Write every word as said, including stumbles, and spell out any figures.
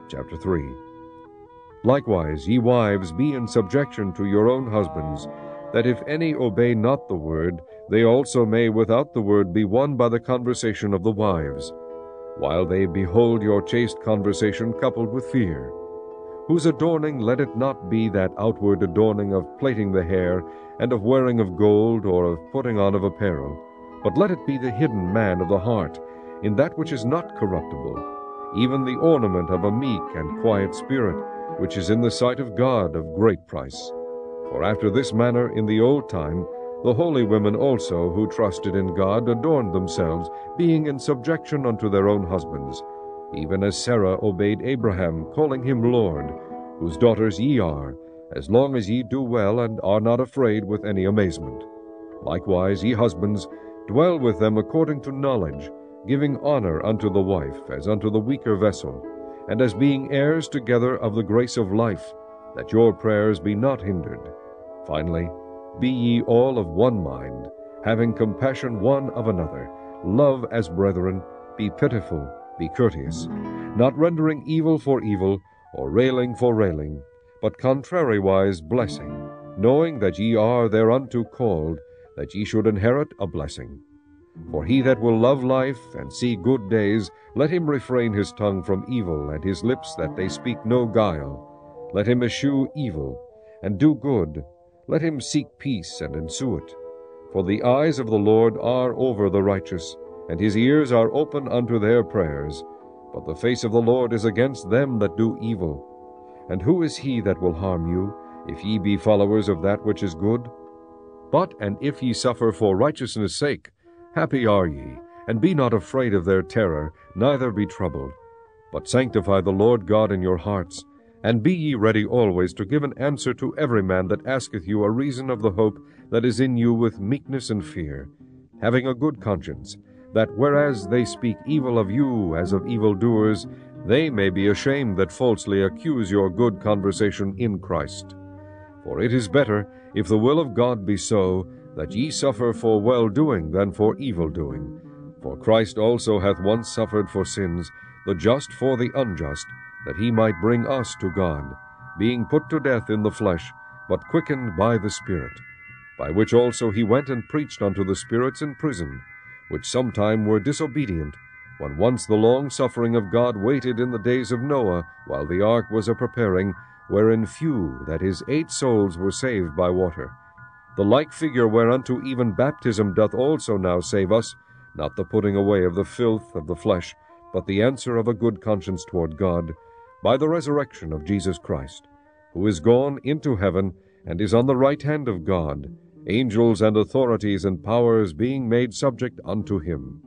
Chapter three. Likewise, ye wives, be in subjection to your own husbands, that if any obey not the word, they also may without the word be won by the conversation of the wives, while they behold your chaste conversation coupled with fear. Whose adorning let it not be that outward adorning of plaiting the hair, and of wearing of gold, or of putting on of apparel, but let it be the hidden man of the heart, in that which is not corruptible, even the ornament of a meek and quiet spirit, which is in the sight of God of great price. For after this manner in the old time the holy women also who trusted in God adorned themselves, being in subjection unto their own husbands, even as Sarah obeyed Abraham, calling him Lord, whose daughters ye are, as long as ye do well and are not afraid with any amazement. Likewise, ye husbands, dwell with them according to knowledge, giving honor unto the wife as unto the weaker vessel, and as being heirs together of the grace of life, that your prayers be not hindered. Finally, be ye all of one mind, having compassion one of another, love as brethren, be pitiful, be courteous, not rendering evil for evil, or railing for railing, but contrariwise blessing, knowing that ye are thereunto called, that ye should inherit a blessing. For he that will love life and see good days, let him refrain his tongue from evil, and his lips that they speak no guile. Let him eschew evil, and do good. Let him seek peace, and ensue it. For the eyes of the Lord are over the righteous, and his ears are open unto their prayers. But the face of the Lord is against them that do evil. And who is he that will harm you, if ye be followers of that which is good? But and if ye suffer for righteousness' sake, happy are ye, and be not afraid of their terror, neither be troubled. But sanctify the Lord God in your hearts, and be ye ready always to give an answer to every man that asketh you a reason of the hope that is in you with meekness and fear, having a good conscience, that whereas they speak evil of you as of evildoers, they may be ashamed that falsely accuse your good conversation in Christ. For it is better, if the will of God be so, that ye suffer for well-doing than for evil-doing. For Christ also hath once suffered for sins, the just for the unjust, that he might bring us to God, being put to death in the flesh, but quickened by the Spirit, by which also he went and preached unto the spirits in prison, which sometime were disobedient, when once the long-suffering of God waited in the days of Noah, while the ark was a-preparing, wherein few, that is, eight souls, were saved by water. The like figure whereunto even baptism doth also now save us, not the putting away of the filth of the flesh, but the answer of a good conscience toward God, by the resurrection of Jesus Christ, who is gone into heaven, and is on the right hand of God, angels and authorities and powers being made subject unto him.